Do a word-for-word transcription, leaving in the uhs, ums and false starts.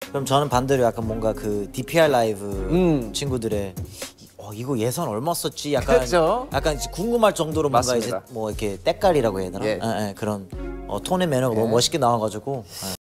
그럼 저는 반대로 약간 뭔가 그 디피알 라이브 음. 친구들의 어, 이거 예산 얼마 썼지? 약간 그렇죠. 약간 이제 궁금할 정도로 뭔가 맞습니다. 이제 뭐 이렇게 때깔이라고 해야 되나? 예. 예, 예, 그런 어, 톤의 매너가 예. 너무 멋있게 나와가지고. 예.